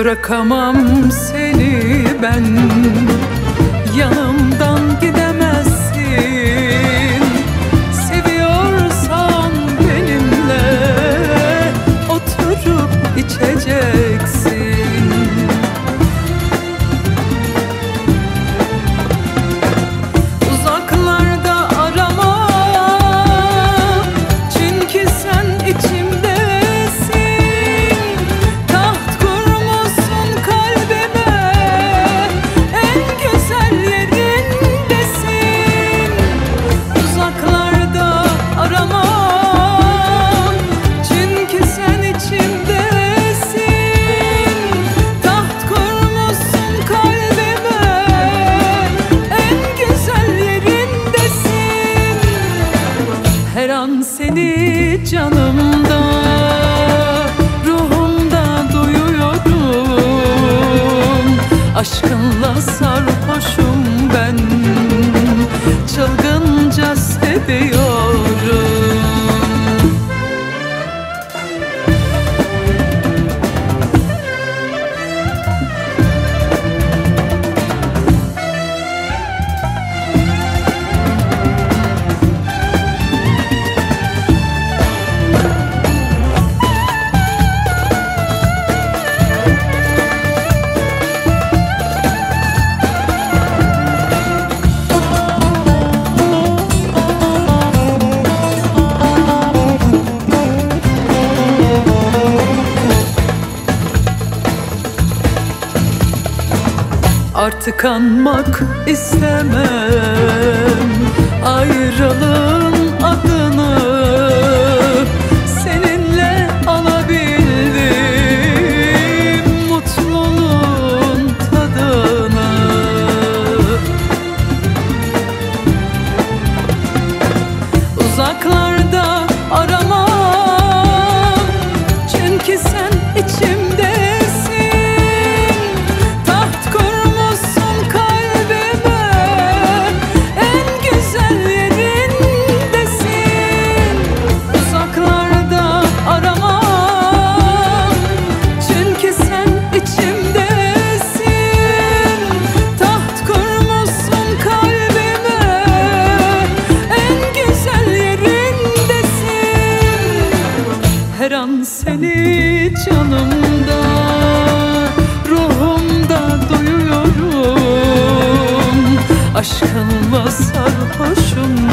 Bırakamam seni ben, yanımdan gidemezsin. Seviyorsan benimle oturup içeceksin. Uzaklarda arama, çünkü sen içimdesin. Taht kurmuşsun kalbime, en güzel yerindesin. Uzaklarda arama, çünkü sen içimdesin. Taht kurmuşsun kalbime, en güzel yerindesin. Her an seni canımda, ruhumda duyuyorum. Aşkınla sarhoşum ben, çılgınca seviyorum. Artık anmak istemem ayrılığın adını. Seninle alabildim mutluluğun tadını. Uzaklarda arama, çünkü sen içimdesin. Taht kurmuşsun kalbime, en güzel yerindesin. Uzaklarda arama, çünkü sen içimdesin. Taht kurmuşsun kalbime, en güzel yerindesin. Her an seni canımda, ruhumda duyuyorum. Aşkınla sarhoşum